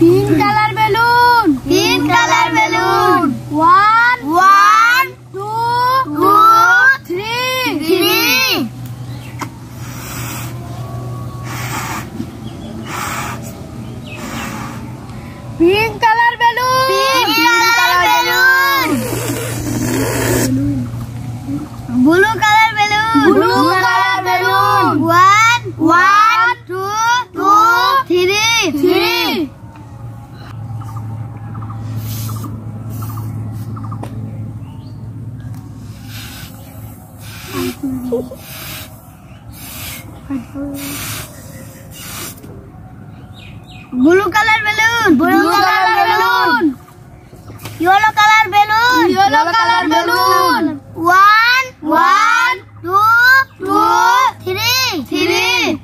Pink color balloon. Pink color balloon. One, 2, 3. Pink color balloon. Pink color balloon. Blue color balloon. Blue color balloon. One, 2, 3. Blue color balloon. Blue color balloon. Yellow color balloon. Yellow color balloon. One, 2, 3.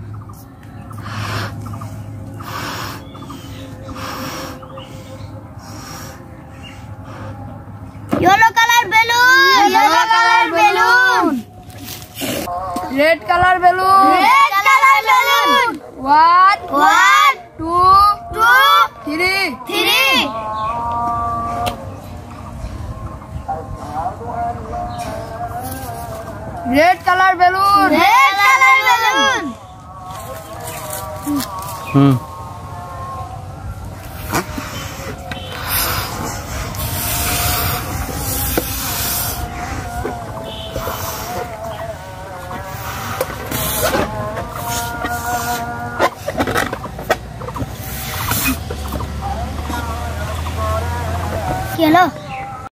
Yellow color balloon. Yellow color balloon. Red color balloon. Red color balloon. One, 2, 3. 3. Red color balloon. Red color balloon.